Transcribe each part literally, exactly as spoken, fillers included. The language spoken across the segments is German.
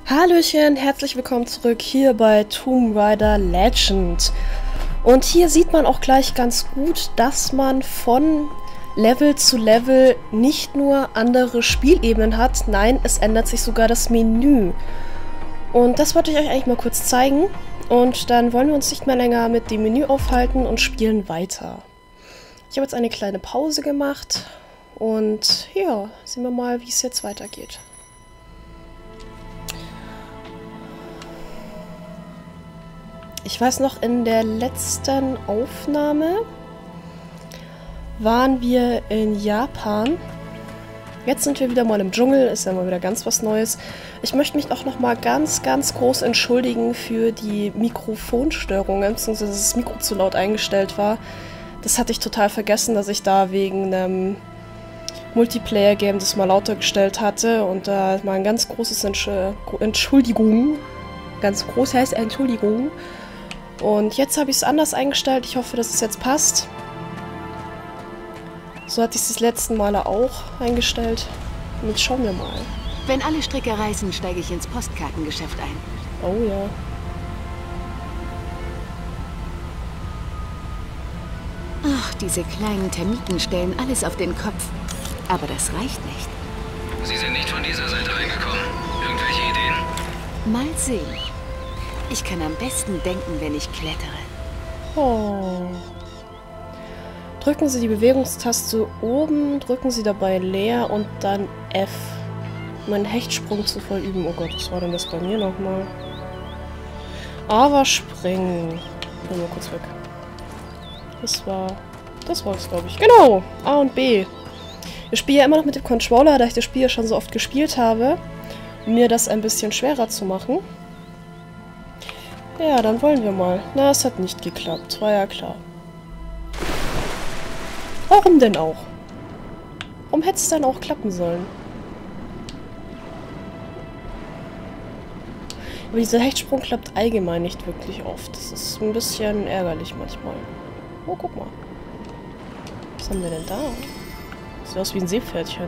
Hallöchen, herzlich willkommen zurück hier bei Tomb Raider Legend. Und hier sieht man auch gleich ganz gut, dass man von Level zu Level nicht nur andere Spielebenen hat, nein, es ändert sich sogar das Menü. Und das wollte ich euch eigentlich mal kurz zeigen. Und dann wollen wir uns nicht mehr länger mit dem Menü aufhalten und spielen weiter. Ich habe jetzt eine kleine Pause gemacht und ja, sehen wir mal, wie es jetzt weitergeht. Ich weiß noch, in der letzten Aufnahme waren wir in Japan. Jetzt sind wir wieder mal im Dschungel, ist ja mal wieder ganz was Neues. Ich möchte mich auch noch mal ganz, ganz groß entschuldigen für die Mikrofonstörungen, beziehungsweise dass das Mikro zu laut eingestellt war. Das hatte ich total vergessen, dass ich da wegen einem Multiplayer-Game das mal lauter gestellt hatte und da mal ein ganz großes Entsch Entschuldigung, ganz groß heißt Entschuldigung. Und jetzt habe ich es anders eingestellt. Ich hoffe, dass es jetzt passt. So hatte ich es das letzten Male auch eingestellt. Und jetzt schauen wir mal. Wenn alle Stricke reißen, steige ich ins Postkartengeschäft ein. Oh ja. Ach, diese kleinen Termiten stellen alles auf den Kopf. Aber das reicht nicht. Sie sind nicht von dieser Seite reingekommen. Irgendwelche Ideen? Mal sehen. Ich kann am besten denken, wenn ich klettere. Oh. Drücken Sie die Bewegungstaste oben, drücken Sie dabei leer und dann F. Um einen Hechtsprung zu vollüben. Oh Gott, was war denn das bei mir nochmal? Aber springen. Ich bin mal kurz weg. Das war... Das war es, glaube ich. Genau! A und B. Ich spiele ja immer noch mit dem Controller, da ich das Spiel ja schon so oft gespielt habe, um mir das ein bisschen schwerer zu machen. Ja, dann wollen wir mal. Na, es hat nicht geklappt. War ja klar. Warum denn auch? Warum hätte es dann auch klappen sollen? Aber dieser Hechtsprung klappt allgemein nicht wirklich oft. Das ist ein bisschen ärgerlich manchmal. Oh, guck mal. Was haben wir denn da? Sieht aus wie ein Seepferdchen.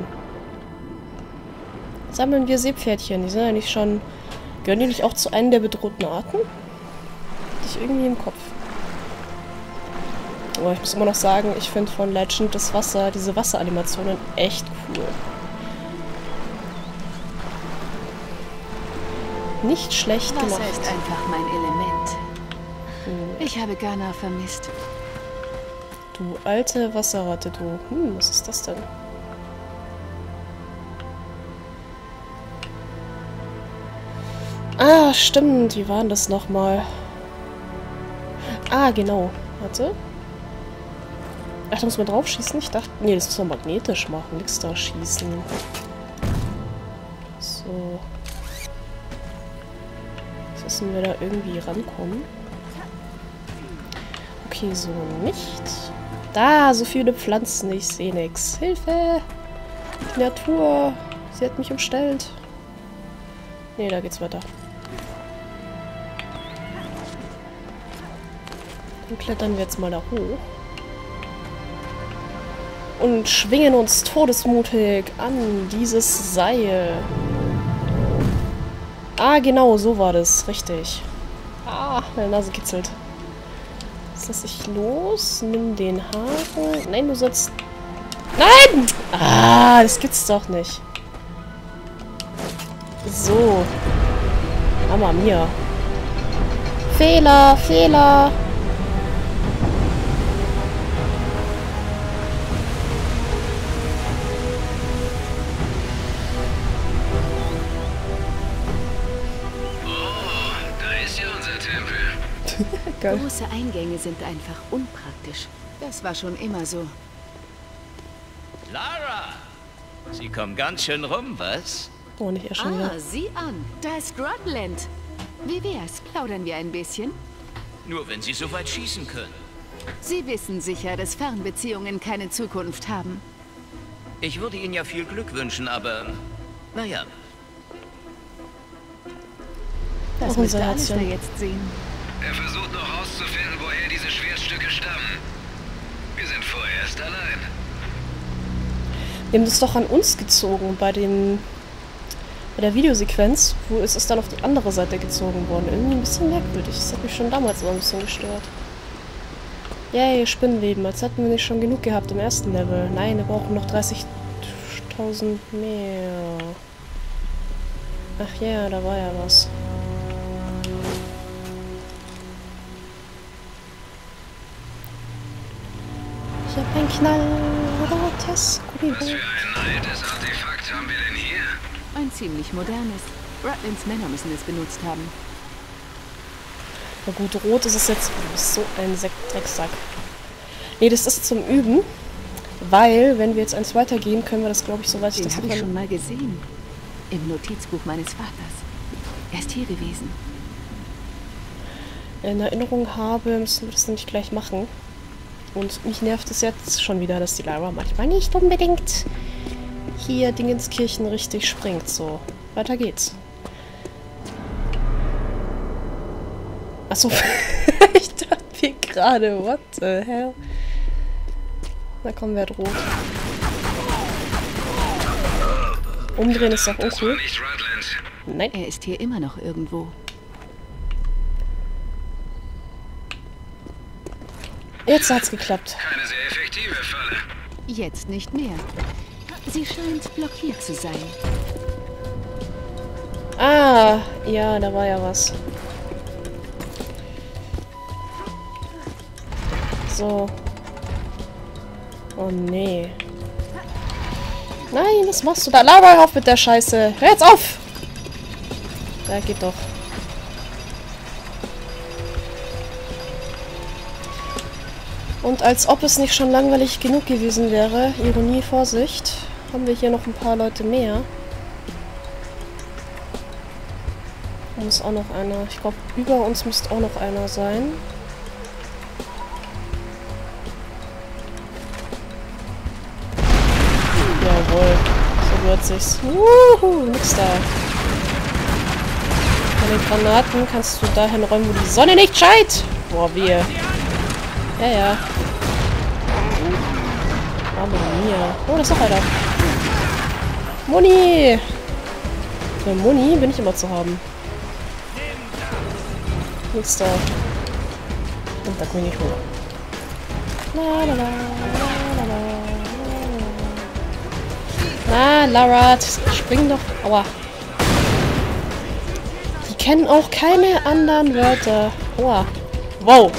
Sammeln wir Seepferdchen. Die sind ja nicht schon... Gehören die nicht auch zu einem der bedrohten Arten? Ich irgendwie im Kopf. Aber ich muss immer noch sagen, ich finde von Legend das Wasser, diese Wasseranimationen echt cool. Nicht schlecht Wasser gemacht. ist einfach mein Element. Hm. Ich habe Ghana vermisst. Du alte Wasserratte, du. Hm, was ist das denn? Ah, stimmt. Wie war denn das nochmal? Ah, genau. Warte. Ach, da muss man drauf schießen? Ich dachte... Nee, das muss man magnetisch machen. Nix da schießen. So. Jetzt müssen wir da irgendwie rankommen. Okay, so nicht. Da, so viele Pflanzen. Ich sehe nichts. Hilfe! Die Natur. Sie hat mich umstellt. Nee, da geht's weiter. Dann klettern wir jetzt mal da hoch. Und schwingen uns todesmutig an dieses Seil. Ah, genau, so war das. Richtig. Ah, meine Nase kitzelt. Lass dich los. Nimm den Haken. Nein, du sollst... Nein! Ah, das gibt's doch nicht. So. Mama mia. Fehler, Fehler. Geil. Große Eingänge sind einfach unpraktisch. Das war schon immer so. Lara! Sie kommen ganz schön rum, was? Oh, nicht er schon Ah, wieder. sieh an. Da ist Rodland. Wie wär's? Plaudern wir ein bisschen? Nur wenn Sie so weit schießen können. Sie wissen sicher, dass Fernbeziehungen keine Zukunft haben. Ich würde Ihnen ja viel Glück wünschen, aber... Naja. Das Auch müsste unser Alistair Herzchen. jetzt sehen. Er versucht noch herauszufinden, woher diese Schwertstücke stammen. Wir sind vorerst allein. Wir haben das doch an uns gezogen bei dem Bei der Videosequenz, wo ist es dann auf die andere Seite gezogen worden? Irgendwie ein bisschen merkwürdig. Das hat mich schon damals immer ein bisschen gestört. Yay, Spinnenleben. Als hätten wir nicht schon genug gehabt im ersten Level. Nein, wir brauchen noch dreißigtausend mehr. Ach ja, da war ja was. Ich hab ein knallrotes Kugelboot. Was für ein altes Artefakt haben wir denn hier? Ein ziemlich modernes. Bratlins Männer müssen es benutzt haben. Na gut, rot ist es jetzt. Du bist so ein Sek Drecksack. Nee, das ist zum Üben. Weil, wenn wir jetzt eins weitergehen, können wir das, glaube ich, soweit ich Den das habe ich kann. schon mal gesehen. Im Notizbuch meines Vaters. Er ist hier gewesen. in Erinnerung habe, müssen wir das nicht gleich machen. Und mich nervt es jetzt schon wieder, dass die Lara manchmal nicht unbedingt hier Dingenskirchen richtig springt. So, weiter geht's. Achso, ich dachte mir gerade, what the hell? Na komm, wer droht? Umdrehen ist doch Das war uncool. nicht Rutland. Nein. Er ist hier immer noch irgendwo. Jetzt hat's geklappt. Keine sehr effektive Falle. Jetzt nicht mehr. Sie scheint blockiert zu sein. Ah, ja, da war ja was. So. Oh nee. Nein, was machst du da? Lara, auf mit der Scheiße. Hör jetzt auf! Ja, geht doch. Und als ob es nicht schon langweilig genug gewesen wäre, Ironie, Vorsicht, haben wir hier noch ein paar Leute mehr. Und ist auch noch einer. Ich glaube, über uns müsste auch noch einer sein. Jawohl. So wird sich's. Wuhu, nix da. Bei den Granaten kannst du dahin räumen, wo die Sonne nicht scheint. Boah, wir. Ja, ja. Mamma mia. Oh, da ist noch einer. Muni! Für Muni bin ich immer zu haben. Nichts da. Und da komme ich nicht rüber. La, la, la, la, la, la. Na, Lara, spring doch. Aua. Die kennen auch keine anderen Wörter. Aua. Wow.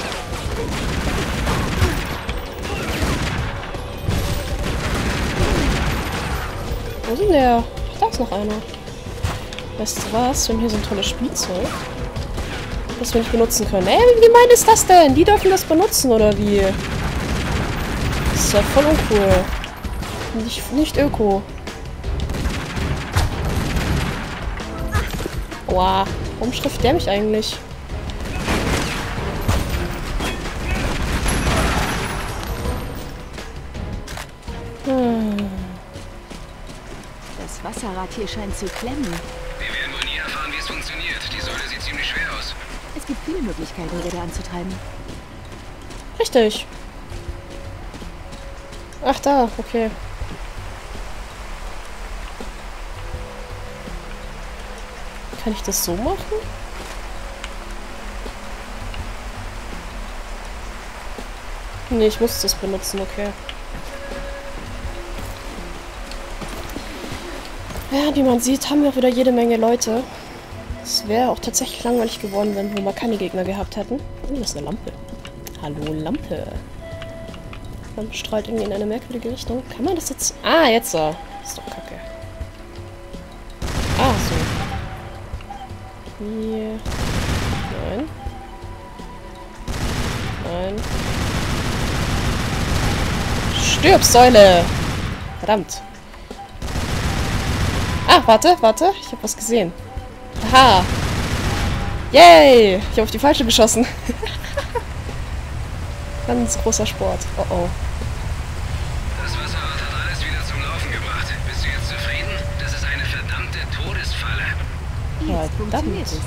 Wo ist denn der? Da ist noch einer. Weißt du was? Wir haben hier so ein tolles Spielzeug, das wir nicht benutzen können. Ey, wie gemein ist das denn? Die dürfen das benutzen, oder wie? Das ist ja voll uncool. Nicht, nicht öko. Aua. Warum trifft der mich eigentlich? Hm. Das Wasserrad hier scheint zu klemmen. Wir werden wohl nie erfahren, wie es funktioniert. Die Säule sieht ziemlich schwer aus. Es gibt viele Möglichkeiten, Räder anzutreiben. Richtig. Ach, da. Okay. Kann ich das so machen? Nee, ich muss das benutzen, okay. Ja, wie man sieht, haben wir auch wieder jede Menge Leute. Es wäre auch tatsächlich langweilig geworden, wenn wir mal keine Gegner gehabt hätten. Oh, das ist eine Lampe. Hallo, Lampe. Lampe strahlt irgendwie in eine merkwürdige Richtung. Kann man das jetzt... Ah, jetzt so. Ist doch kacke. Ah, so. Hier. Nein. Nein. Stirb, Säule! Verdammt. Ah, warte, warte. Ich habe was gesehen. Aha. Yay! Ich habe auf die falsche geschossen. Ganz großer Sport. Oh oh. Das Wasserrad hat alles wieder zum Laufen gebracht. Bist du jetzt zufrieden? Das ist eine verdammte Todesfalle. Jetzt funktioniert es.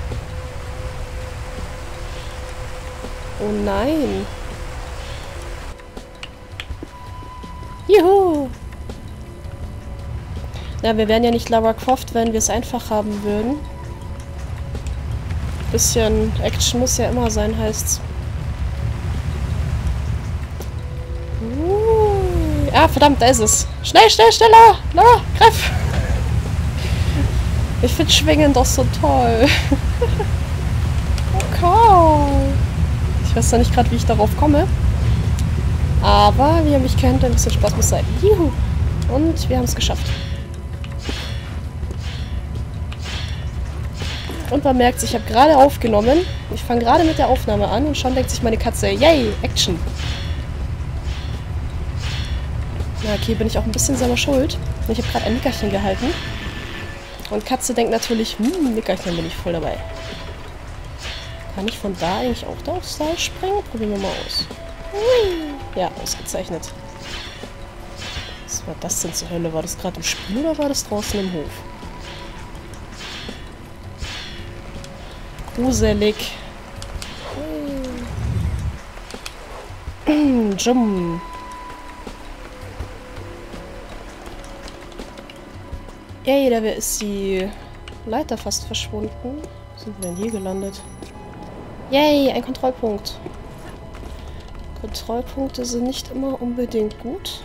Oh nein. Juhu. Ja, wir wären ja nicht Lara Croft, wenn wir es einfach haben würden. Bisschen Action muss ja immer sein, heißt's. Uh, ah, verdammt, da ist es. Schnell, schnell, schneller! Lara, greif! Ich finde Schwingen doch so toll. Okay. Ich weiß ja nicht gerade, wie ich darauf komme. Aber, wie ihr mich kennt, ein bisschen Spaß muss sein. Juhu! Und wir haben es geschafft. Und man merkt, ich habe gerade aufgenommen. Ich fange gerade mit der Aufnahme an und schon denkt sich meine Katze, yay, Action. Na okay, bin ich auch ein bisschen selber schuld. Ich habe gerade ein Nickerchen gehalten. Und Katze denkt natürlich, hm, Nickerchen, bin ich voll dabei. Kann ich von da eigentlich auch da aufs Seil springen? Probieren wir mal aus. Hui. Ja, ausgezeichnet. Was war das denn zur Hölle? War das gerade im Spiel oder war das draußen im Hof? Gruselig. Hui. Jum. Yay, da ist die Leiter fast verschwunden. Sind wir denn hier gelandet? Yay, ein Kontrollpunkt. Kontrollpunkte sind nicht immer unbedingt gut.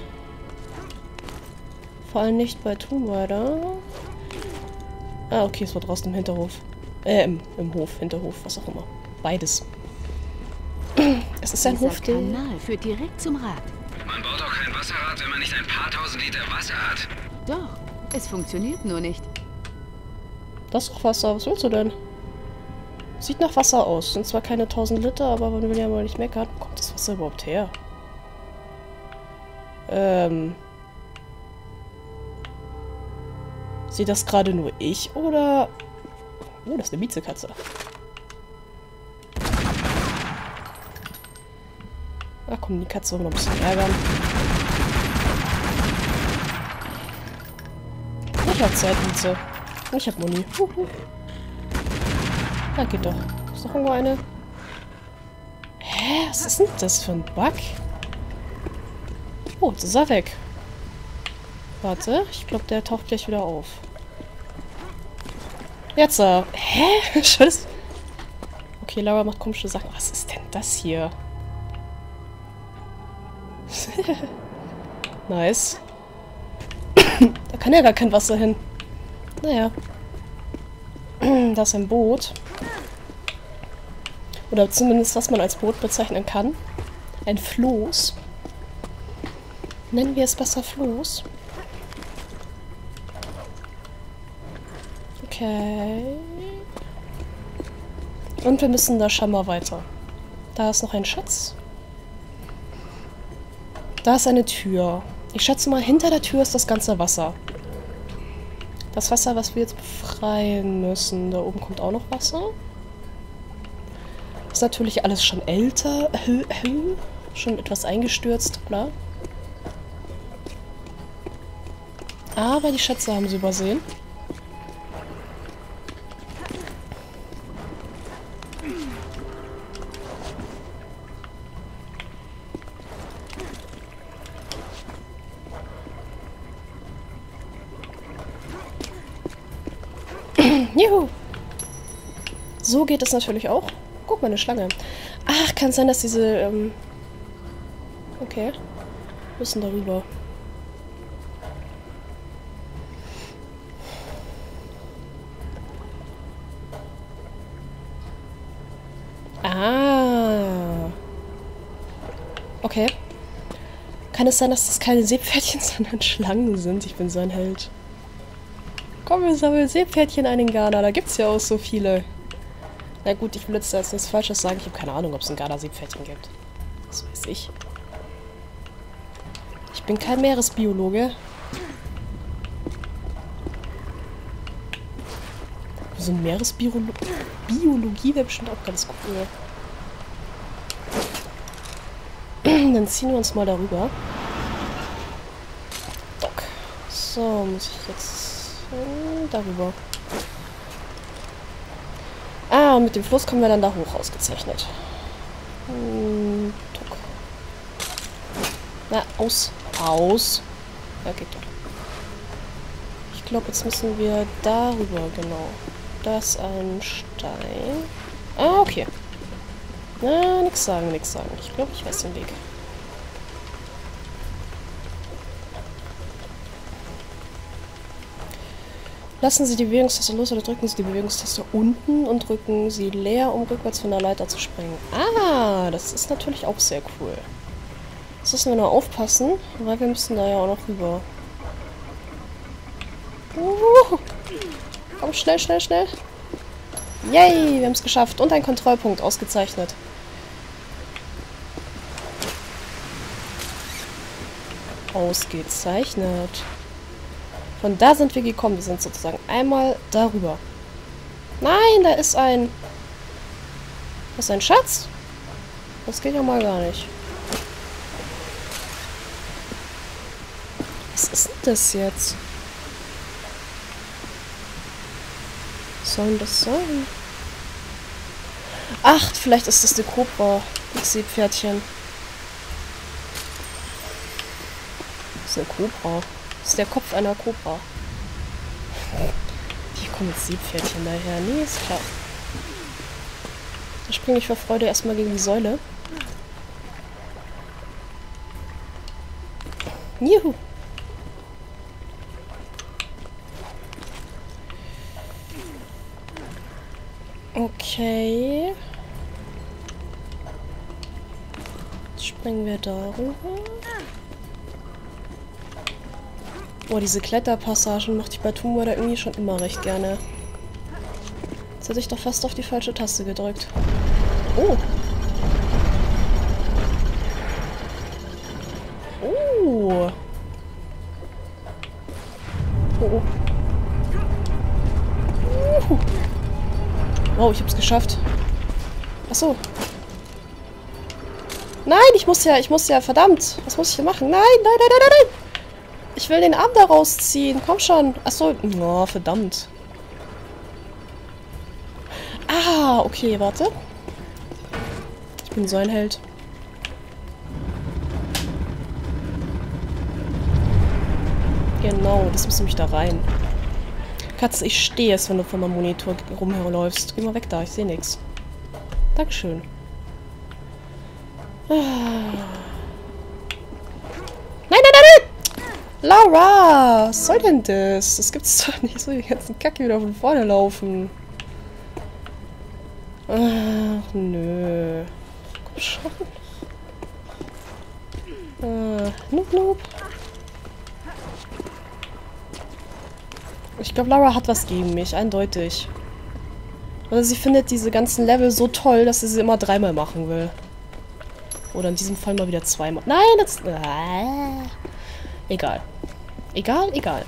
Vor allem nicht bei Tomb Raider. Ah, okay, es war draußen im Hinterhof. Äh, im, im Hof, Hinterhof, was auch immer. Beides. Es ist ein Hof, der... Der Kanal führt direkt zum Rad. Man baut auch kein Wasserrad, wenn man nicht ein paar tausend Liter Wasser hat. Doch, es funktioniert nur nicht. Das ist doch Wasser, was willst du denn? Sieht nach Wasser aus. Sind zwar keine tausend Liter, aber man will ja mal nicht meckern. Wo kommt das Wasser überhaupt her? Ähm... Sieht das gerade nur ich, oder... Oh, das ist eine Miezekatze. Ach komm, die Katze will noch ein bisschen ärgern. Ich hab Zeit, Mieze. Ich hab Moni. Huhu. Na, geht doch. Ist doch irgendwo eine... Hä? Was ist denn das für ein Bug? Oh, jetzt ist er weg. Warte, ich glaube, der taucht gleich wieder auf. Jetzt, äh, hä? Scheiße. Okay, Lara macht komische Sachen. Was ist denn das hier? Nice. Da kann ja gar kein Wasser hin. Naja. Da ist ein Boot. Oder zumindest, was man als Boot bezeichnen kann. Ein Floß. Nennen wir es besser Floß. Okay. Und wir müssen da scheinbar weiter. Da ist noch ein Schatz. Da ist eine Tür. Ich schätze mal, hinter der Tür ist das ganze Wasser. Das Wasser, was wir jetzt befreien müssen. Da oben kommt auch noch Wasser. Ist natürlich alles schon älter. Schon etwas eingestürzt, klar. Aber die Schätze haben sie übersehen. Juhu! So geht es natürlich auch. Guck mal, eine Schlange. Ach, kann sein, dass diese... Ähm okay. Müssen darüber. Ah. Okay. Kann es sein, dass das keine Seepferdchen, sondern Schlangen sind? Ich bin so ein Held. Komm, wir sammeln Seepferdchen ein in Ghana. Da gibt's ja auch so viele. Na gut, ich will jetzt nichts Falsches sagen. Ich habe keine Ahnung, ob es in Ghana Seepferdchen gibt. Das weiß ich. Ich bin kein Meeresbiologe. So eine Meeresbiologie wäre bestimmt auch ganz cool. Dann ziehen wir uns mal darüber. Dock. So, muss ich jetzt äh, darüber. Ah, und mit dem Fluss kommen wir dann da hoch, ausgezeichnet. Hm, Dock. Na, aus. Aus. Ja, geht doch. Ich glaube, jetzt müssen wir darüber, genau. Da ist ein Stein. Ah, okay. Na, nix sagen, nix sagen. Ich glaube, ich weiß den Weg. Lassen Sie die Bewegungstaste los oder drücken Sie die Bewegungstaste unten und drücken Sie leer, um rückwärts von der Leiter zu springen. Ah, das ist natürlich auch sehr cool. Jetzt müssen wir nur aufpassen, weil wir müssen da ja auch noch rüber. Uh, komm, schnell, schnell, schnell. Yay, wir haben es geschafft. Und ein Kontrollpunkt, ausgezeichnet. Ausgezeichnet. Von da sind wir gekommen. Wir sind sozusagen einmal darüber. Nein, da ist ein... Das ist ein Schatz? Das geht ja mal gar nicht. Was ist denn das jetzt? Was soll denn das sein? Ach, vielleicht ist das die Kobra. Das Seepferdchen. Das ist eine Kobra. Das ist der Kopf einer Kobra. Wie kommt das Seepferdchen daher? Nee, ist klar. Da springe ich vor Freude erstmal gegen die Säule. Juhu! Okay. Jetzt springen wir darüber. Oh, diese Kletterpassagen mochte ich bei Tomb Raider irgendwie schon immer recht gerne. Jetzt hätte ich doch fast auf die falsche Taste gedrückt. Oh. Oh. Oh. Uh. Wow, ich hab's geschafft. Achso. Nein, ich muss ja, ich muss ja, verdammt. Was muss ich denn machen? Nein, nein, nein, nein, nein, nein. Ich will den Arm da rausziehen. Komm schon. Achso. Oh, verdammt. Ah, okay, warte. Ich bin so ein Held. Genau, das muss nämlich da rein. Katze, ich stehe es, wenn du von meinem Monitor rumherläufst. Geh mal weg da, ich sehe nichts. Dankeschön. Ah. Nein, nein, nein, nein! Laura! Was soll denn das? Das gibt's doch nicht. So die ganzen Kacke wieder von vorne laufen. Ach, nö. Komm schon. Äh, nope, nope. Ich glaube, Laura hat was gegen mich, eindeutig. Oder sie findet diese ganzen Level so toll, dass sie sie immer dreimal machen will. Oder in diesem Fall mal wieder zweimal. Nein, das... Ah. Egal. Egal, egal.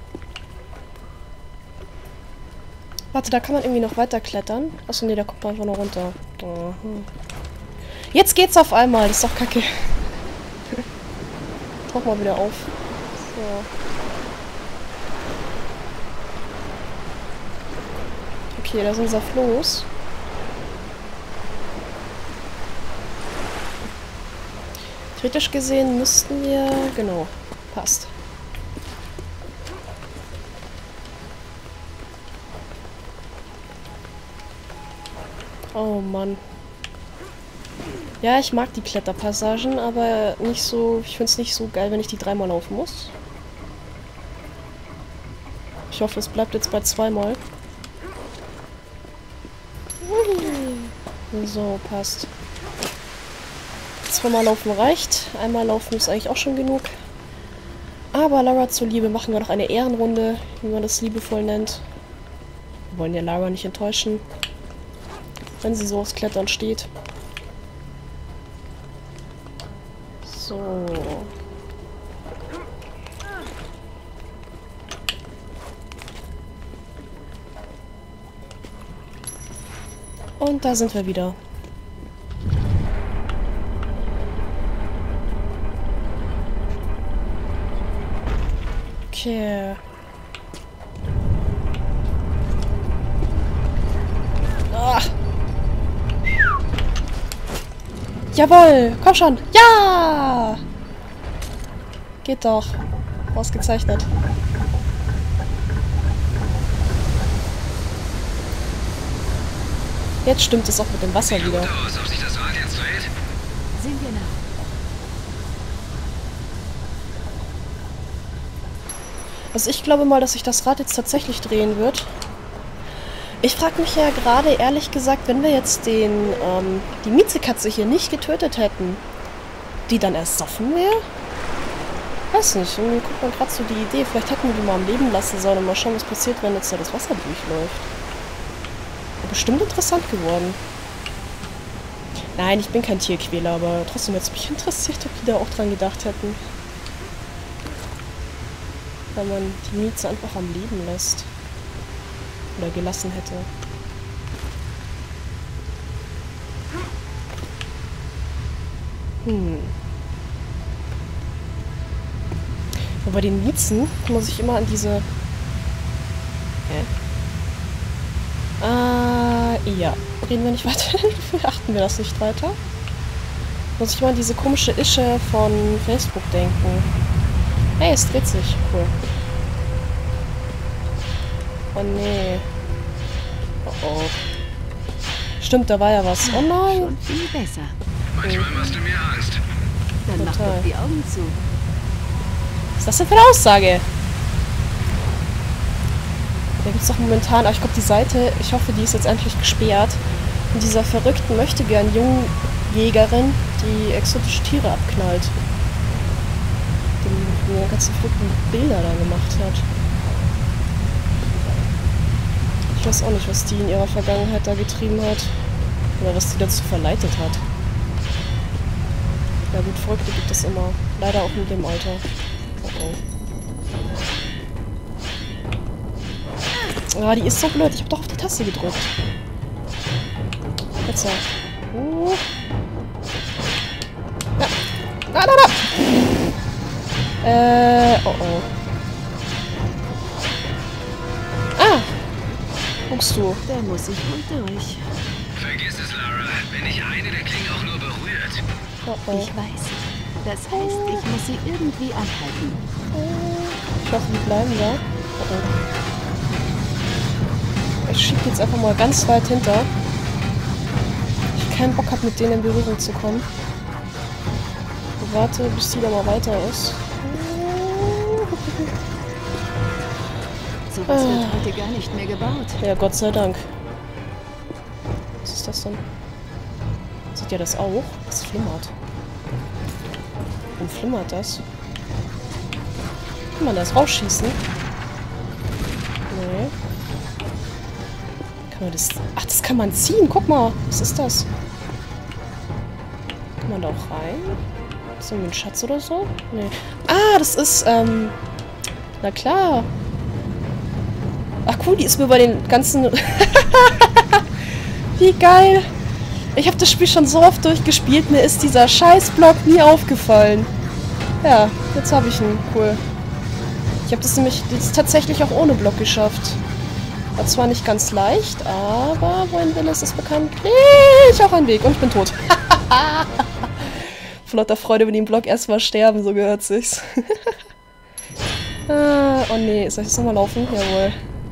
Warte, da kann man irgendwie noch weiter klettern. Achso, nee, da kommt man einfach nur runter. Aha. Jetzt geht's auf einmal, das ist doch kacke. Tauch mal wieder auf. So. Okay, da ist unser Floß. Theoretisch gesehen müssten wir... Genau, passt. Oh Mann. Ja, ich mag die Kletterpassagen, aber nicht so... Ich finde es nicht so geil, wenn ich die dreimal laufen muss. Ich hoffe, es bleibt jetzt bei zweimal. So, passt. Zweimal laufen reicht. Einmal laufen ist eigentlich auch schon genug. Aber Lara zuliebe machen wir noch eine Ehrenrunde, wie man das liebevoll nennt. Wir wollen ja Lara nicht enttäuschen, wenn sie so aufs Klettern steht. So. Und da sind wir wieder. Okay. Ah. Jawohl, komm schon. Ja! Geht doch. Ausgezeichnet. Jetzt stimmt es auch mit dem Wasser wieder. Gut aus, ob sich das Rad jetzt dreht? Sehen wir nach. Also ich glaube mal, dass sich das Rad jetzt tatsächlich drehen wird. Ich frage mich ja gerade, ehrlich gesagt, wenn wir jetzt den, ähm, die Miezekatze hier nicht getötet hätten, die dann ersoffen wäre? Weiß nicht, irgendwie guckt man gerade so die Idee. Vielleicht hätten wir die mal am Leben lassen sollen und mal schauen, was passiert, wenn jetzt da das Wasser durchläuft. Wäre bestimmt interessant geworden. Nein, ich bin kein Tierquäler, aber trotzdem hätte es mich interessiert, ob die da auch dran gedacht hätten. Wenn man die Mieze einfach am Leben lässt. Oder gelassen hätte. Hm. Aber bei den Miezen muss ich immer an diese... Hä? Ah, ja. Reden wir nicht weiter? Achten wir das nicht weiter? Muss ich immer an diese komische Ische von Facebook denken. Hey, es dreht sich. Cool. Oh nee. Oh oh. Stimmt, da war ja was. Oh nein. Schon viel besser. Manchmal machst du mir Angst. Dann mach Total. doch die Augen zu. Was ist das denn für eine Aussage? Da gibt es doch momentan, aber ich glaube die Seite, ich hoffe, die ist jetzt endlich gesperrt. Von dieser verrückten möchtegern jungen Jägerin, die exotische Tiere abknallt. Die die ganzen verrückten Bilder da gemacht hat. Ich weiß auch nicht, was die in ihrer Vergangenheit da getrieben hat. Oder was die dazu verleitet hat. Ja gut, Verrückte gibt es immer. Leider auch in dem Alter. Oh oh. Ah, die ist so blöd. Ich habe doch auf die Taste gedrückt. Jetzt ja. Uh. Ja. Da, da, da. Äh, oh oh. Ah! Guckst du. Da muss ich wohl durch. Vergiss es, Lara. Wenn ich eine der Klingen auch nur berührt. Oh oh. Ich weiß. Das heißt, ich muss sie irgendwie anhalten. Ich hoffe, die bleiben da. Oh oh. Ich schieb die jetzt einfach mal ganz weit hinter. Ich keinen Bock habe, mit denen in Berührung zu kommen. Ich warte, bis die da mal weiter ist. Sowas wird heute gar nicht mehr gebaut. Ja, Gott sei Dank. Was ist das denn? Seht ihr das auch? Das flimmert. Warum flimmert das? Kann man das rausschießen? Nee. Kann man das... Ach, das kann man ziehen. Guck mal. Was ist das? Kann man da auch rein? Ist irgendwie ein Schatz oder so? Nee. Ah, das ist, ähm... Na klar. Ach cool, die ist mir bei den ganzen... Wie geil. Ich habe das Spiel schon so oft durchgespielt. Mir ist dieser Scheißblock nie aufgefallen. Ja, jetzt habe ich ihn. Cool. Ich habe das nämlich jetzt tatsächlich auch ohne Block geschafft. War zwar nicht ganz leicht, aber wohin will es, ist bekannt. Ich auch einen Weg und ich bin tot. Vor lauter Freude über den Block erstmal sterben, so gehört sich's. ah, oh nee, soll ich jetzt nochmal laufen? Jawohl.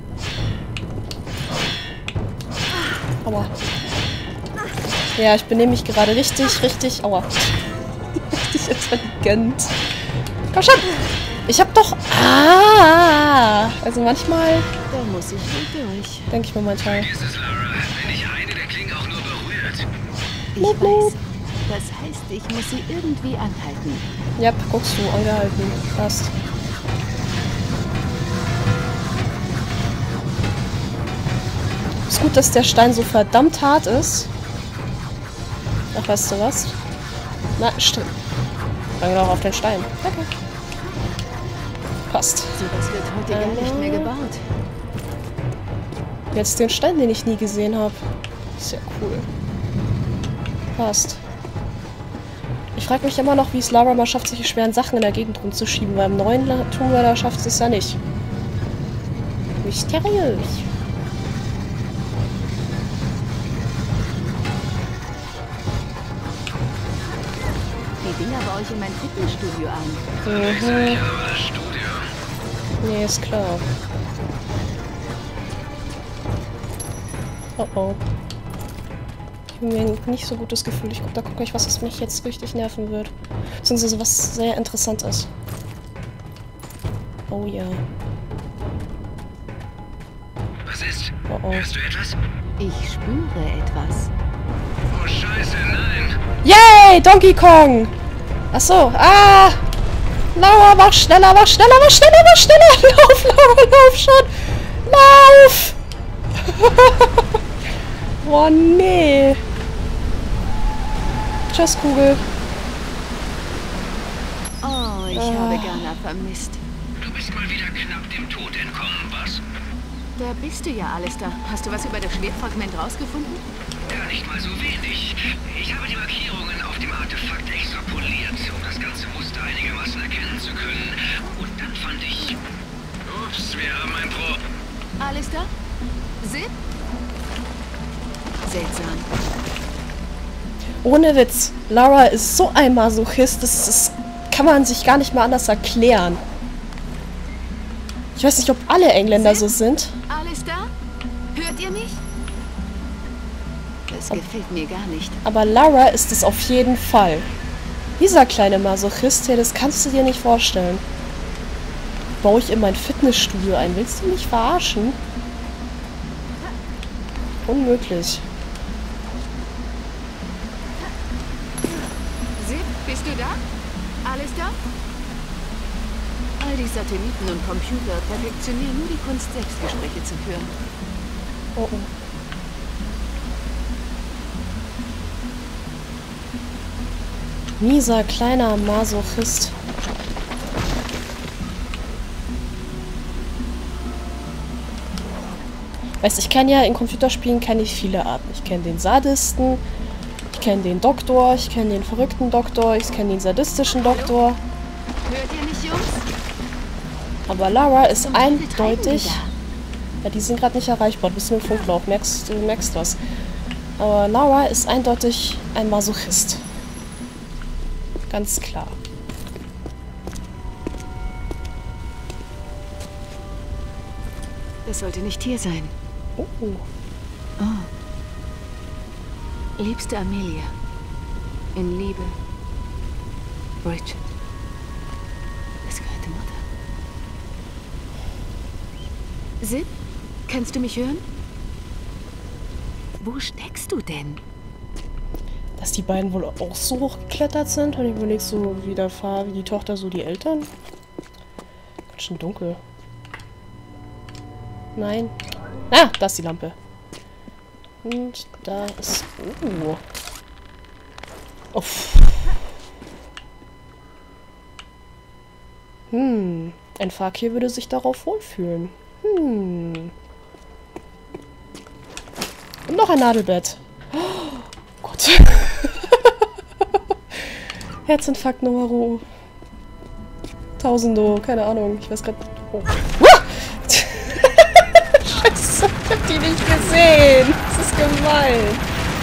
Aua. Ja, ich benehme mich gerade richtig, richtig, aua. richtig intelligent. Komm schon! Ich hab doch... Ah! Also manchmal... Da muss ich wohl durch. Denke ich mir manchmal. Vergiss es, Lara. Wenn ich eine der Klingen auch nur berührt. Ich weiß. Das heißt, ich muss sie irgendwie anhalten. Ja, guckst du, angehalten. Passt. Ist gut, dass der Stein so verdammt hart ist. Ach, weißt du was? Na, stimmt. Dann genau auf den Stein. Okay. Passt. Sowas wird heute gar nicht mehr gebaut. Jetzt den Stein, den ich nie gesehen habe. Ist ja cool. Passt. Ich frage mich immer noch, wie es Lara mal schafft, solche schweren Sachen in der Gegend rumzuschieben, weil im neuen Tomb Raider schafft sie es ja nicht. Mysteriös. Die Dinger baue ich in mein Fitnessstudio ein. Mhm. Ich habe das Studio. Nee, ist klar. Oh oh. Ich habe mir ein nicht so gutes Gefühl. Ich guck, da gucke ich, was es mich jetzt richtig nerven wird. Beziehungsweise was sehr interessant ist. Oh ja. Was ist? Oh oh. Hörst du etwas? Ich spüre etwas. Oh, Scheiße, nein! Yay! Donkey Kong! Achso. Ah! Laura, mach schneller, mach schneller, mach schneller, mach schneller! Lauf, Laura, lauf schon! Lauf! Oh nee. Tschüss, Kugel. Oh, ich Ah. habe Ghana vermisst. Du bist mal wieder knapp dem Tod entkommen, was? Da bist du ja, Alistair. Hast du was über das Schwerfragment rausgefunden? Gar nicht mal so wenig. Ich habe die Markierungen auf dem Artefakt extrapoliert, um das ganze Muster einigermaßen erkennen zu können. Und dann fand ich... Ups, wir haben ein Pro... Alistair? Zip? Seltsam. Ohne Witz. Lara ist so ein Masochist, das, das kann man sich gar nicht mal anders erklären. Ich weiß nicht, ob alle Engländer so sind. Alistair? Hört ihr mich? Das gefällt mir gar nicht. Aber Lara ist es auf jeden Fall. Dieser kleine Masochist hier, das kannst du dir nicht vorstellen. Baue ich in mein Fitnessstudio ein. Willst du mich verarschen? Unmöglich. Zip, bist du da? Alistair? All die Satelliten und Computer perfektionieren nur die Kunst, Selbstgespräche zu führen. Oh oh. Mieser kleiner Masochist. Weißt, ich kenne ja in Computerspielen kenne ich viele Arten. Ich kenne den Sadisten, ich kenne den Doktor, ich kenne den verrückten Doktor, ich kenne den sadistischen Doktor. Hört ihr mich, Jungs? Aber Lara ist Zum Teufel treiben eindeutig... die Ja, die sind gerade nicht erreichbar. Du bist nur im Funkloch. Merkst, du merkst was. Aber Lara ist eindeutig ein Masochist. Ganz klar. Das sollte nicht hier sein. Oh. Liebste Amelia. In Liebe. Bridget. Es gehört der Mutter. Zip, kannst du mich hören? Wo steckst du denn? Dass die beiden wohl auch so hochgeklettert sind. Und ich überlege so, wie der Vater, wie die Tochter, so die Eltern. Ganz schön dunkel. Nein. Ah, da ist die Lampe. Und da ist... Uh. Uff. Hm. Ein Fakir würde sich darauf wohlfühlen. Hm. Und noch ein Nadelbett. Oh Gott. Herzinfarkt Nummer Tausendo, keine Ahnung. Ich weiß gerade... Oh. Scheiße, ich hab die nicht gesehen. Das ist gemein.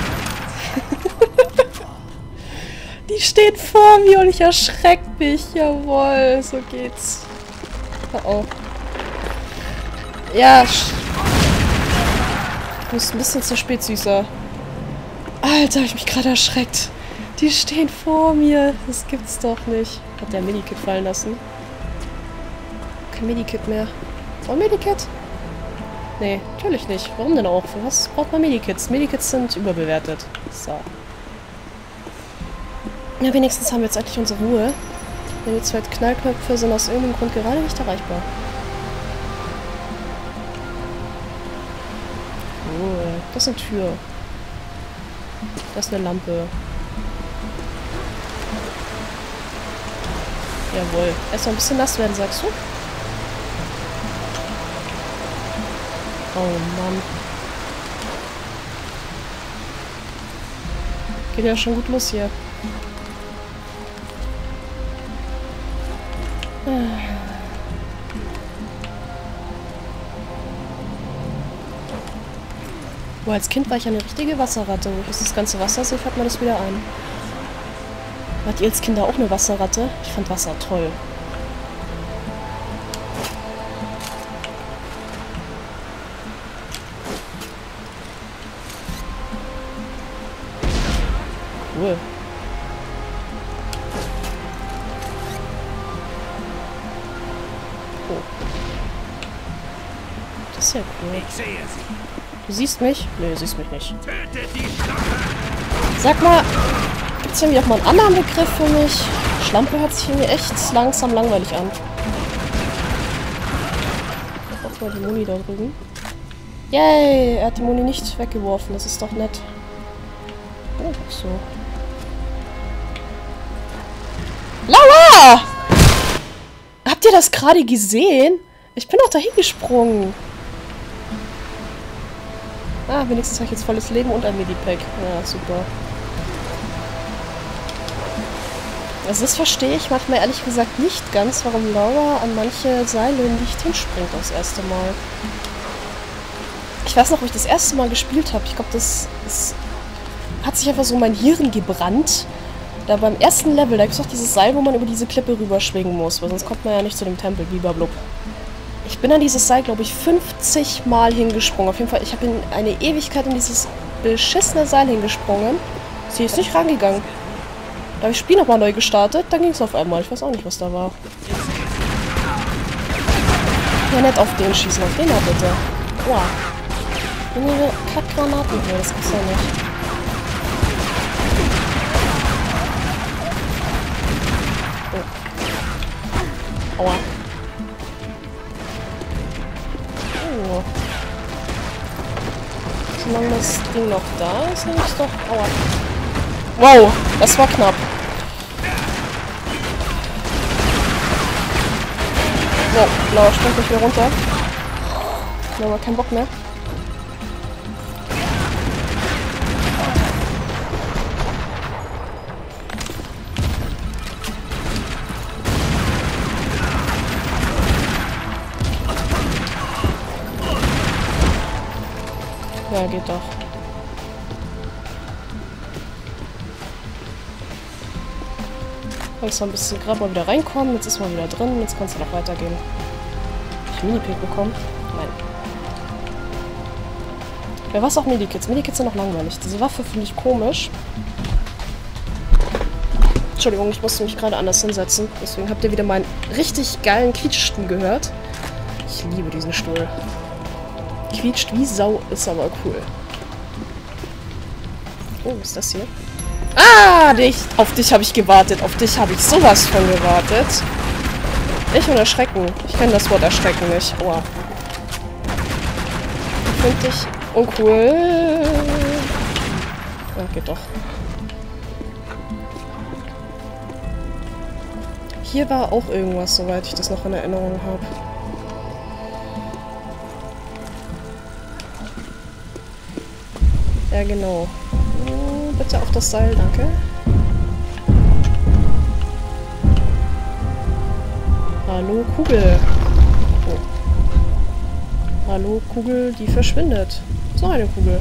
Die steht vor mir und ich erschreck mich. Jawohl, so geht's. Oh oh. Ja. Du bist ein bisschen zu spät, Süßer. Alter, hab ich mich gerade erschreckt. Die stehen vor mir. Das gibt's doch nicht. Hat der Medikit fallen lassen? Kein Medikit mehr. Oh, Medikit? Nee, natürlich nicht. Warum denn auch? Für was braucht man Medikits? Medikits sind überbewertet. So. Ja, wenigstens haben wir jetzt endlich unsere Ruhe. Denn die zwei Knallknöpfe sind aus irgendeinem Grund gerade nicht erreichbar. Oh, das ist eine Tür. Das ist eine Lampe. Jawohl. Erst mal ein bisschen nass werden, sagst du? Oh Mann. Geht ja schon gut los hier. Boah, als Kind war ich eine richtige Wasserratte. Wo ich das ganze Wasser sehe, fällt mir das wieder ein. Wart ihr als Kinder auch eine Wasserratte? Ich fand Wasser toll. cool. Oh. Das ist ja cool. Ich sehe sie. Du siehst mich? Nee, du siehst mich nicht. Tötet die Schlampe! Sag mal, gibt's irgendwie auch mal einen anderen Begriff für mich? Schlampe hört sich irgendwie echt langsam langweilig an. Auch mal die Muni da drüben. Yay, er hat die Muni nicht weggeworfen. Das ist doch nett. Oh, so. Laura! Habt ihr das gerade gesehen? Ich bin doch dahin gesprungen. Ah, wenigstens habe ich jetzt volles Leben und ein Medipack. Ja, super. Also das verstehe ich manchmal ehrlich gesagt nicht ganz, warum Laura an manche Seile nicht hinspringt das erste Mal. Ich weiß noch, wo ich das erste Mal gespielt habe. Ich glaube, das, das hat sich einfach so mein Hirn gebrannt. Da beim ersten Level, da gibt es doch dieses Seil, wo man über diese Klippe rüberschwingen muss, weil sonst kommt man ja nicht zu dem Tempel, blablabla. Ich bin an dieses Seil, glaube ich, fünfzig Mal hingesprungen. Auf jeden Fall, ich habe in eine Ewigkeit in dieses beschissene Seil hingesprungen. Sie ist nicht rangegangen. Da habe ich das Spiel nochmal neu gestartet, dann ging es auf einmal. Ich weiß auch nicht, was da war. Ja, nicht auf den schießen, auf den da bitte. Wow. Junge, Kackgranaten hier, das gibt's ja nicht. Oh. Aua. Oh. Solange das Ding noch da ist, nehme ich doch. Aua. Wow, das war knapp. So, Laura springt mich wieder runter. Laura, kein Bock mehr. Ja, geht doch. Langsam ein bisschen gerade mal wieder reinkommen. Jetzt ist man wieder drin. Jetzt kann es noch weitergehen. Hab ich Minipick bekommen? Nein. Wer was auch Medikits? Medikits sind noch langweilig. Diese Waffe finde ich komisch. Entschuldigung, ich musste mich gerade anders hinsetzen. Deswegen habt ihr wieder meinen richtig geilen Quietschstuhl gehört. Ich liebe diesen Stuhl. Quietscht wie Sau, ist aber cool. Oh, was ist das hier? Ah, dich, auf dich habe ich gewartet. Auf dich habe ich sowas von gewartet. Ich und erschrecken. Ich kenne das Wort erschrecken nicht. Aua. Finde ich uncool. Ja, geht doch. Hier war auch irgendwas, soweit ich das noch in Erinnerung habe. Ja, genau. Oh, bitte auf das Seil, danke. Hallo, Kugel. Oh. Hallo, Kugel, die verschwindet. So eine Kugel.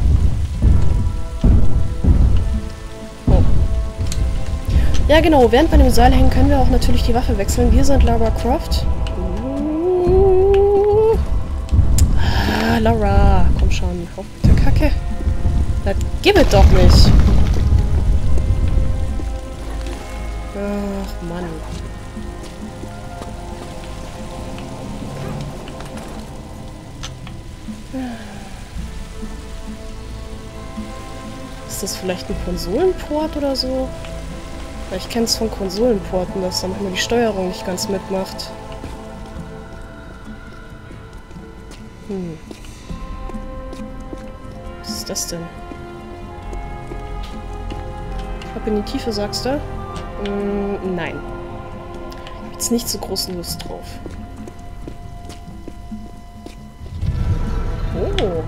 Oh. Ja, genau. Während wir an dem Seil hängen, können wir auch natürlich die Waffe wechseln. Wir sind Lara Croft. Uh. Ah, Lara. Komm schon. Auf mit der Kacke. Das gibt es doch nicht. Ach, Mann. Ist das vielleicht ein Konsolenport oder so? Ich kenne es von Konsolenporten, dass dann immer die Steuerung nicht ganz mitmacht. Hm. Was ist das denn? Ab in die Tiefe, sagst du? Mm, nein. Ich habe jetzt nicht so große Lust drauf. Oh.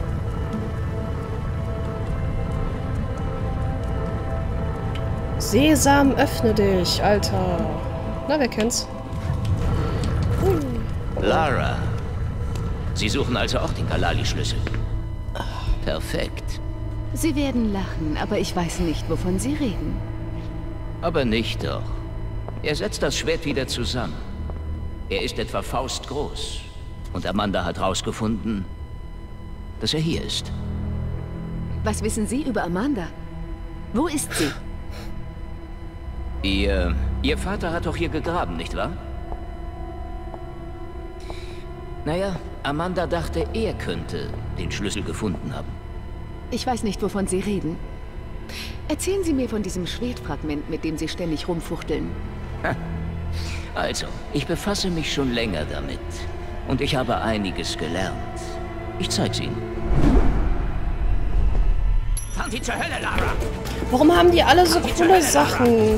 Sesam, öffne dich, Alter. Na, wer kennt's? Hui. Lara. Sie suchen also auch den Galali-Schlüssel. Perfekt. Sie werden lachen, aber ich weiß nicht, wovon Sie reden. Aber nicht doch. Er setzt das Schwert wieder zusammen. Er ist etwa faustgroß. Und Amanda hat herausgefunden, dass er hier ist. Was wissen Sie über Amanda? Wo ist sie? Ihr... Ihr Vater hat doch hier gegraben, nicht wahr? Naja, Amanda dachte, er könnte den Schlüssel gefunden haben. Ich weiß nicht, wovon Sie reden. Erzählen Sie mir von diesem Schwertfragment, mit dem Sie ständig rumfuchteln. Also, ich befasse mich schon länger damit. Und ich habe einiges gelernt. Ich zeig's Ihnen. Fahren Sie zur Hölle, Lara! Warum haben die alle so coole Sachen?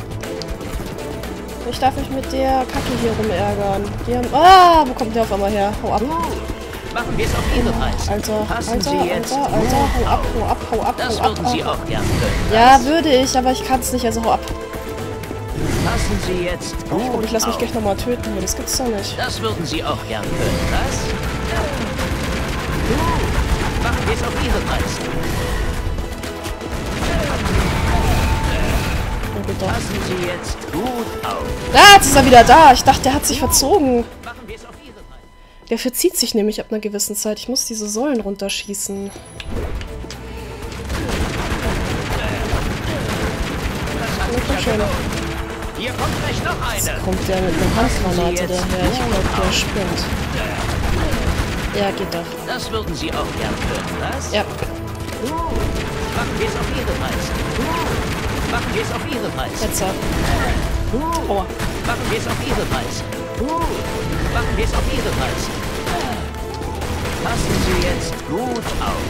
Ich darf mich mit der Kacke hier rumärgern. Die haben... Ah, wo kommt der auf einmal her? Hau ab. Machen wir es auf Ihre Weise. Alter, Passen Alter, Sie jetzt Alter, Alter, hau ab, hau ab, hau ab, Das hau ab. würden Sie auch gern können. Ja, würde ich, aber ich kann es nicht, also hau ab. Passen Sie jetzt gut Oh, ich lass mich auf. gleich nochmal töten, aber das gibt's doch nicht. Das würden Sie auch gern können, was? Machen wir es auf Ihre Weise. Oh, geht doch. Passen Sie jetzt gut auf. Ah, jetzt ist er wieder da. Ich dachte, der hat sich verzogen. Machen wir es auf Ihre Weise. Der verzieht sich nämlich ab einer gewissen Zeit. Ich muss diese Säulen runterschießen. Ja, komm schon. Hier kommt gleich noch eine. Kommt der mit einer Handgranate daher? Ich glaube, der spinnt. Ja, geht doch. Das würden Sie auch gern können, was? Ja. Machen wir es auf Ihre Weise. Machen wir es auf Ihre Weise. Jetzt ab. Aua. Machen wir es auf Ihre Weise. Machen wir es auf Ihre Weise. Passen Sie jetzt gut auf.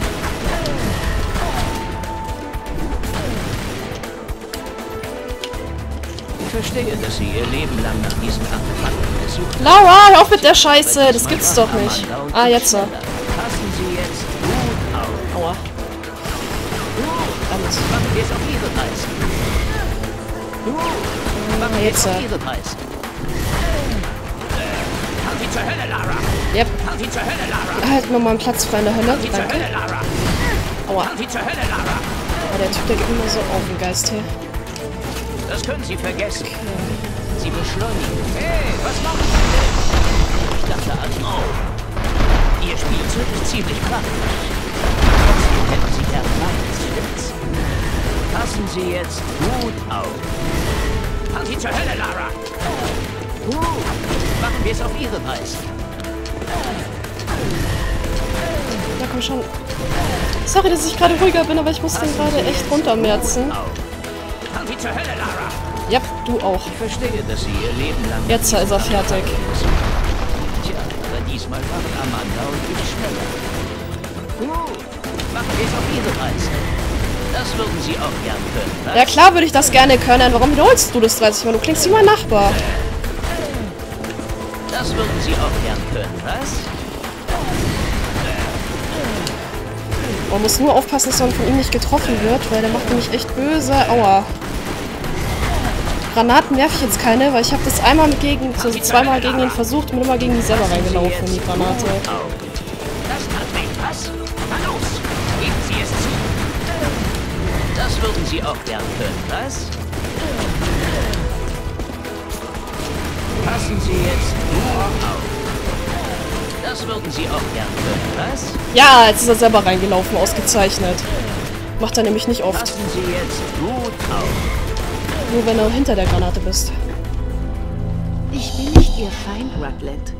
Ich verstehe, dass Sie Ihr Leben lang nach diesem Artefakten gesucht haben. Laura, hör auf mit der Scheiße. Das gibt's doch nicht. Ah, jetzt so. Passen Sie jetzt gut auf. Aua. Verdammt. Machen wir es auf Ihre Weise. Machen Ah, wir jetzt es auf so. Ihre Weise. Fahren Sie zur Hölle, Lara! Yep. Fahren Sie zur Hölle, Lara! Halt mir mal einen Platz frei in der Hölle. Fahren Sie zur Danke. Hölle, Lara! Aua. Fahren Sie zur Hölle, Lara! Oh, der Typ, der geht immer so auf den Geist hier. Das können Sie vergessen. Sie beschleunigen. Hey, was machen Sie denn? Ich dachte an oh. Ihr Spielzeug ist ziemlich praktisch. Trotzdem hätten Sie gern meins, stimmt's? Passen Sie jetzt gut auf. Fahren Sie zur Hölle, Lara! Machen wir es auf Ihre Weise. Ja, komm schon. Sorry, dass ich gerade ruhiger bin, aber ich muss den gerade echt runtermerzen. Fahren Sie zur Hölle, Lara! Ja, du auch. Ich verstehe, dass Sie Ihr Leben lang... Jetzt ist er fertig. Tja, aber diesmal waren Amanda und ich schneller. Machen wir es auf Ihre Weise. Das würden Sie auch gern können, was? Ja, klar würde ich das gerne können. Warum wiederholst du das dreißig Mal? Du klingst wie mein Nachbar. Das würden Sie auch gern können, was? Man muss nur aufpassen, dass man von ihm nicht getroffen wird, weil der macht nämlich echt böse. Aua. Granaten werfe ich jetzt keine, weil ich habe das einmal gegen, so zweimal gegen ihn versucht und bin immer gegen mich selber reingelaufen, die Granate. Das hat nicht was? Na los, geben Sie es zu. Das würden Sie auch gern können, was? Passen Sie jetzt gut auf. Das würden Sie auch gern können, was? Ja, jetzt ist er selber reingelaufen, ausgezeichnet. Macht er nämlich nicht oft. Passen Sie jetzt gut auf. Nur wenn du hinter der Granate bist. Ich bin nicht Ihr Feind, Rutland.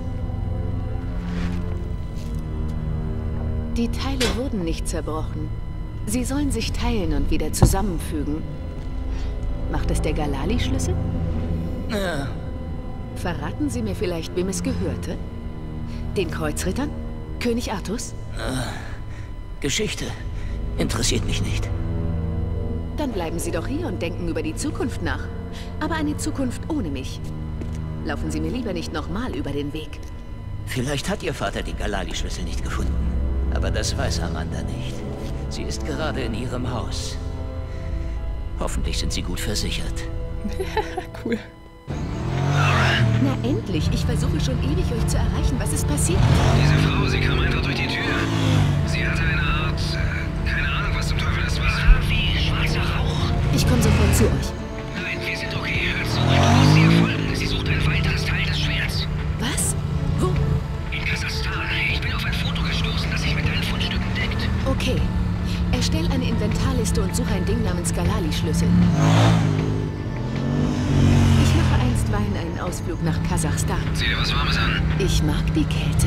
Die Teile wurden nicht zerbrochen. Sie sollen sich teilen und wieder zusammenfügen. Macht es der Galali-Schlüssel? Ja. Verraten Sie mir vielleicht, wem es gehörte? Den Kreuzrittern? König Artus? Geschichte interessiert mich nicht. Dann bleiben Sie doch hier und denken über die Zukunft nach. Aber eine Zukunft ohne mich. Laufen Sie mir lieber nicht nochmal über den Weg. Vielleicht hat Ihr Vater die Galali-Schlüssel nicht gefunden. Aber das weiß Amanda nicht. Sie ist gerade in ihrem Haus. Hoffentlich sind Sie gut versichert. Cool. Na endlich, ich versuche schon ewig, euch zu erreichen. Was ist passiert? Diese Frau, sie kam einfach durch die Tür. Sie hatte eine Art, äh, keine Ahnung, was zum Teufel das war. Wie schwarzer Rauch. Ich komme sofort zu euch. Nein, wir sind okay. Hört zu, du musst ihr folgen. Sie sucht ein weiteres Teil des Schwerts. Was? Wo? In Kasachstan. Ich bin auf ein Foto gestoßen, das sich mit deinen Fundstücken deckt. Okay. Erstell eine Inventarliste und suche ein Ding namens Galali-Schlüssel. einstweilen einen Ausflug nach Kasachstan. Zieh dir was Warmes an. Ich mag die Kälte.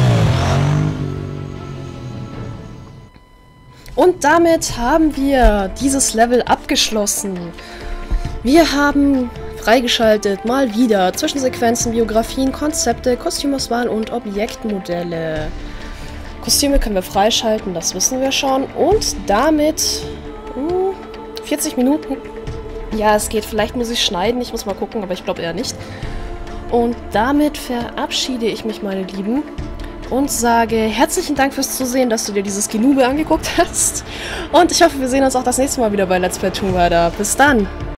Und damit haben wir dieses Level abgeschlossen. Wir haben freigeschaltet, mal wieder, Zwischensequenzen, Biografien, Konzepte, Kostümauswahl und Objektmodelle. Kostüme können wir freischalten, das wissen wir schon. Und damit uh, vierzig Minuten. Ja, es geht. Vielleicht muss ich schneiden, ich muss mal gucken, aber ich glaube eher nicht. Und damit verabschiede ich mich, meine Lieben. Und sage herzlichen Dank fürs Zusehen, dass du dir dieses Genube angeguckt hast. Und ich hoffe, wir sehen uns auch das nächste Mal wieder bei Let's Play Tomb Raider. Bis dann!